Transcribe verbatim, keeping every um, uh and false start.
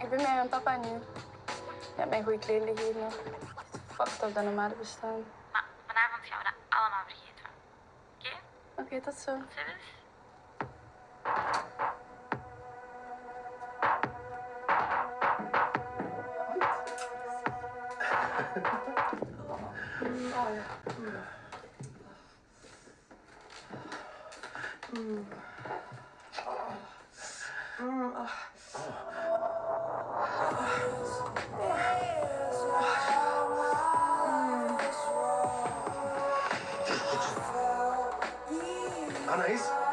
Ik ben met mijn papa nu. Je hebt mijn goede kleren gegeven. Fucked op dat normale bestaan. Maar vanavond gaan we dat allemaal vergeten. Oké? Okay? Oké, okay, tot zo. Serieus? Oh ja. Mm. Mm. Oh. Anaïs?